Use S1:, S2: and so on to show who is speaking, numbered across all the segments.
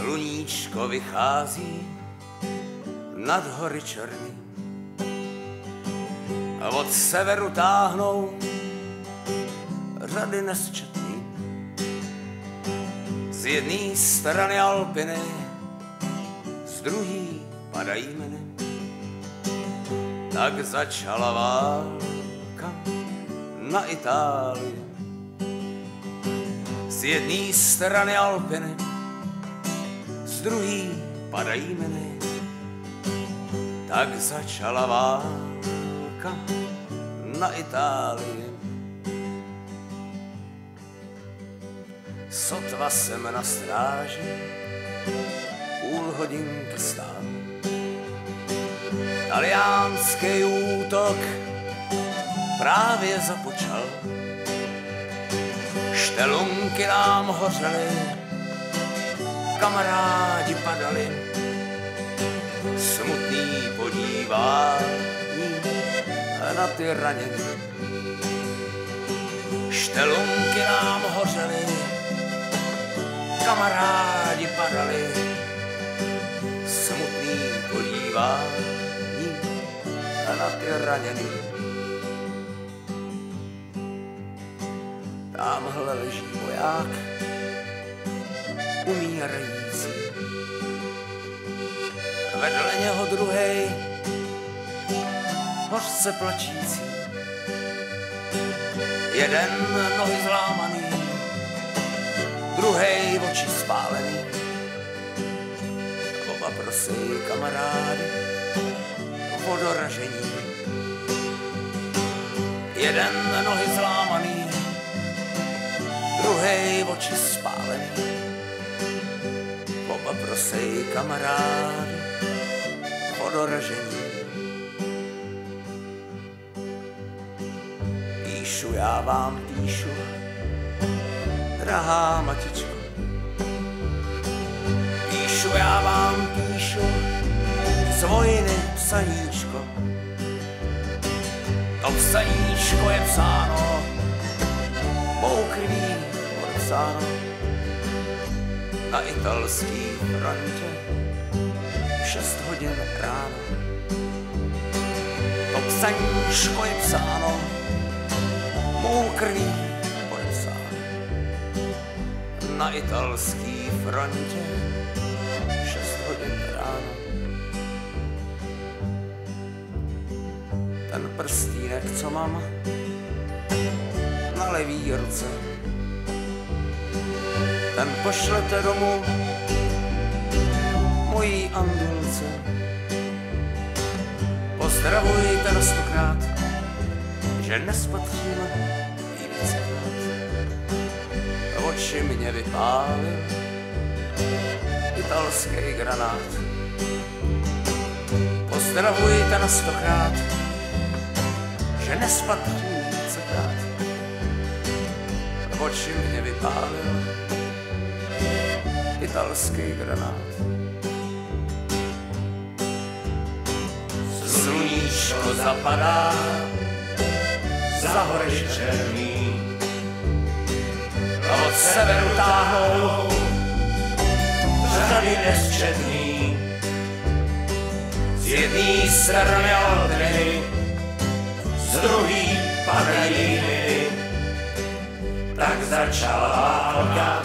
S1: Sluníčko vychází nad hory černý a od severu táhnou řady nesčetný. Z jedné strany Alpiny, z druhý padají miny. Tak začala válka na Itálii. Z jedné strany Alpiny, z druhý padají miny. Tak začala válka na Itálii. Sotva jsem na stráži, půl hodinky stál. Taliánský útok právě započal. Štelunky nám hořely, kamarádi padali. Smutný podívání na ty ranění. Štelunky nám hořely, kamarádi padali. Smutný podívání na ty ranění. Támhle leží voják, umírající. Vedle něho druhej, hořce plačící. Jeden nohy zlámaný, druhej oči spálený. Oba prosej kamarády o doražení. Jeden nohy zlámaný, druhej oči spálený. Oba prosej kamarády o doražení. Píšu, já vám píšu, drahá matičko. Píšu, já vám píšu, z vojny psaníčko. To psaníčko je psáno, mou krví podepsáno. Na italský frontě 6 hodin ráno. To psaníčko je psáno, mou krví podepsáno. Na italský frontě 6 hodin ráno. Ten prstínek, co mám na levý ruce, ten pošlete domů mojí Andulce. Pozdravujte na 100krát, že nespatřím jí vícekrát. Oči mě vypálil italský granát. Pozdravujte na 100krát, že nespatřím vícekrát. Oči mě vypálil italský granát. Sluníčko zapadá za hory černý a od severu táhnou řady nesčetný. Z jedné strany Alpiny, z druhý padají miny. Tak začala válka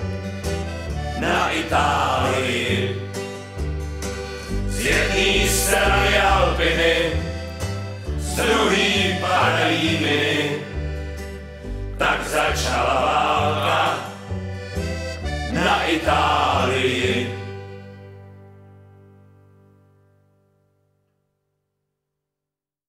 S1: na Itálii. Z jedné strany Alpiny, z druhý padají miny. Tak začala